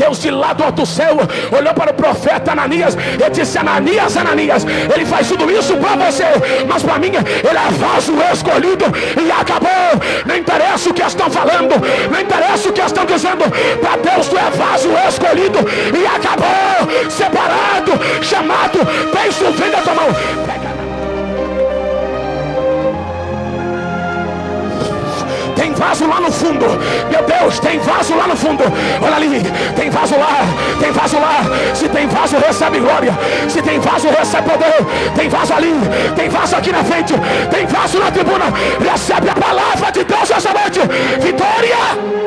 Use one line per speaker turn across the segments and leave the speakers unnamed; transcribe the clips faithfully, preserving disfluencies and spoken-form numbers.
Deus de lá do alto céu olhou para o profeta Ananias e disse: Ananias, Ananias, ele faz tudo isso para você, mas para mim ele é vaso escolhido e acabou. Não interessa o que estão falando, não interessa o que estão dizendo, para Deus tu é vaso escolhido e acabou, separado, chamado. Pensa, vem da tua mão, pega. Tem vaso lá no fundo, meu Deus, tem vaso lá no fundo. Olha ali, tem vaso lá, tem vaso lá. Se tem vaso, recebe glória. Se tem vaso, recebe poder. Tem vaso ali, tem vaso aqui na frente, tem vaso na tribuna. Recebe a palavra de Deus essa noite. Vitória!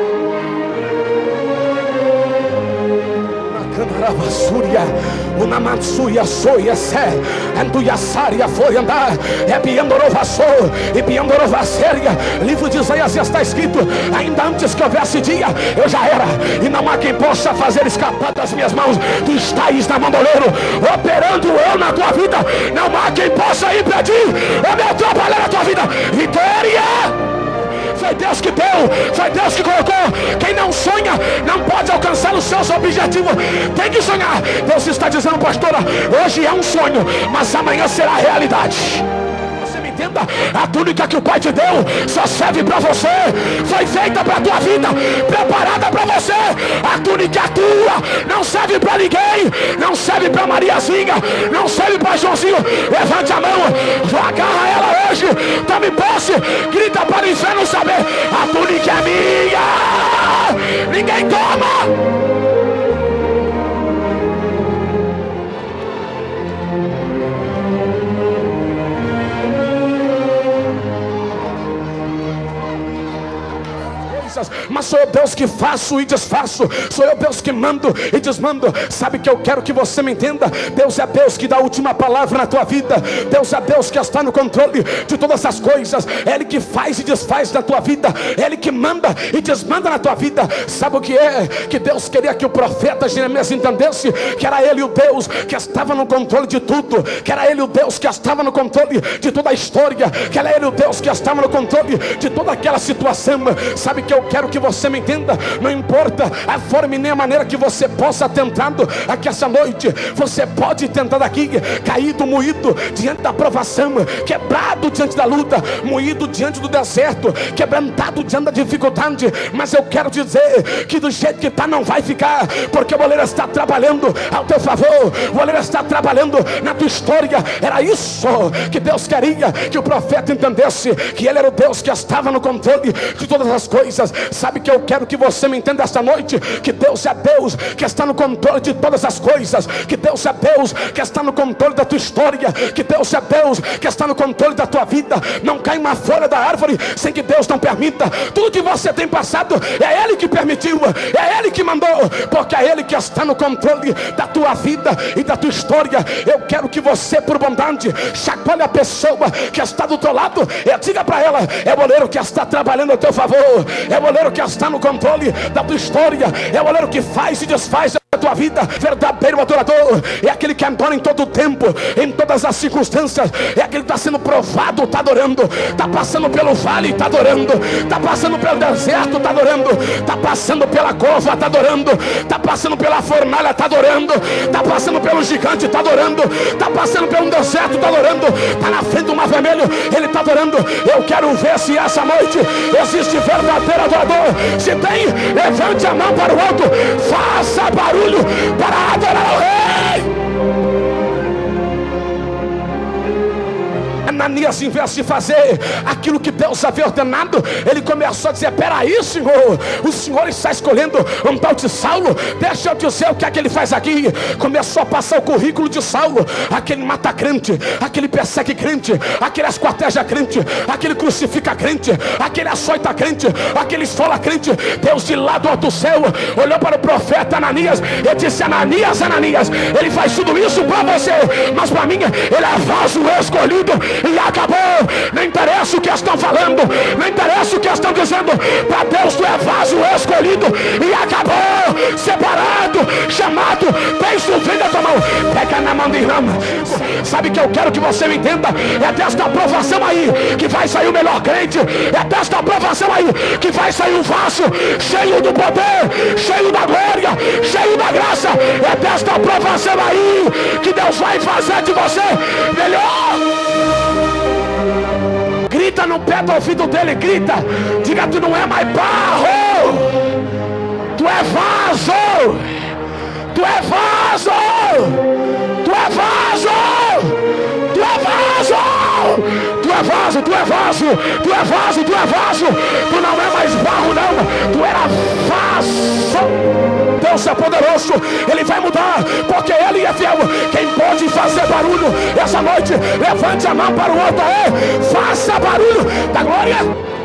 Canarabasúria, uma mansuia soia sé, anduiaçaria foi andar, é piandorovassou, e piandorovasséria. Livro de Isaías está escrito: ainda antes que houvesse dia, eu já era, e não há quem possa fazer escapar das minhas mãos. Tu estás na mão do oleiro, operando eu na tua vida, não há quem possa impedir o meu trabalhar na tua vida. Vitória! Foi Deus que deu, foi Deus que colocou. Quem não sonha não pode alcançar os seus objetivos. Tem que sonhar. Deus está dizendo: pastora, hoje é um sonho, mas amanhã será realidade. Você me entenda? A túnica que o Pai te deu só serve para você. Foi feita para a tua vida, preparada para você. A túnica é tua, não serve para ninguém. Não serve para Mariazinha, não serve para Joãozinho. Levante a mão, agarra ela hoje, tome posse, grita para o inferno saber: a túnica é minha, ninguém toma. Mas sou eu Deus que faço e desfaço. Sou eu Deus que mando e desmando. Sabe que eu quero que você me entenda? Deus é Deus que dá a última palavra na tua vida. Deus é Deus que está no controle de todas as coisas. É Ele que faz e desfaz na tua vida. É Ele que manda e desmanda na tua vida. Sabe o que é? Que Deus queria que o profeta Jeremias entendesse que era Ele o Deus que estava no controle de tudo. Que era Ele o Deus que estava no controle de toda a história. Que era Ele o Deus que estava no controle de toda aquela situação. Sabe que eu quero que você me entenda? Não importa a forma e nem a maneira que você possa tentando aqui essa noite. Você pode tentar aqui, caído, moído diante da provação, quebrado diante da luta, moído diante do deserto, quebrantado diante da dificuldade. Mas eu quero dizer que do jeito que está não vai ficar, porque o oleiro está trabalhando ao teu favor. O oleiro está trabalhando na tua história. Era isso que Deus queria que o profeta entendesse, que Ele era o Deus que estava no controle de todas as coisas. Sabe que eu quero que você me entenda esta noite? Que Deus é Deus que está no controle de todas as coisas. Que Deus é Deus que está no controle da tua história. Que Deus é Deus que está no controle da tua vida. Não cai uma folha da árvore sem que Deus não permita. Tudo que você tem passado é Ele que permitiu, é Ele que mandou, porque é Ele que está no controle da tua vida e da tua história. Eu quero que você, por bondade, chacoalhe a pessoa que está do teu lado e diga para ela: é o oleiro que está trabalhando a teu favor. É o oleiro que está no controle da tua história. É o oleiro que faz e desfaz a tua vida. Verdadeiro adorador é aquele que adora em todo o tempo, em todas as circunstâncias. É aquele que está sendo provado, está adorando. Está passando pelo vale, está adorando. Está passando pelo deserto, está adorando. Está passando pela cova, está adorando. Está passando pela fornalha, está adorando. Está passando pelo gigante, está adorando. Está passando pelo deserto, está adorando. Está na frente do mar vermelho, ele está adorando. Eu quero ver se essa noite existe verdadeiro adorador. Se tem, levante a mão para o alto, faça barulho para adorar o Rei. Ananias, em vez de fazer aquilo que Deus havia ordenado, ele começou a dizer: peraí, Senhor, o Senhor está escolhendo um tal de Saulo. Deixa eu dizer o que é que ele faz aqui. Começou a passar o currículo de Saulo: aquele mata crente, aquele persegue crente, aquele esquarteja crente, aquele crucifica crente, aquele açoita crente, aquele esfola crente. Deus de lá do alto céu olhou para o profeta Ananias e disse: Ananias, Ananias, ele faz tudo isso para você, mas para mim ele é vaso escolhido e acabou. Não interessa o que estão falando, não interessa o que estão dizendo, para Deus tu é vaso escolhido e acabou, separado, chamado. Pensa o fim da tua mão, pega na mão de rama. Sabe que eu quero que você me entenda? É desta aprovação aí que vai sair o melhor crente. É desta aprovação aí que vai sair um vaso cheio do poder, cheio da glória, cheio nesta provação aí, que Deus vai fazer de você melhor. Grita no pé do ouvido dele, grita, diga: tu não é mais barro, tu é vaso, tu é vaso, tu é vaso, tu é vaso, tu é vaso, tu é vaso, tu é vaso, tu é vaso, tu não é mais barro não, tu era vaso. Deus é poderoso, Ele vai mudar, porque Ele é fiel. Quem pode fazer barulho essa noite, levante a mão para o alto, é, faça barulho da glória.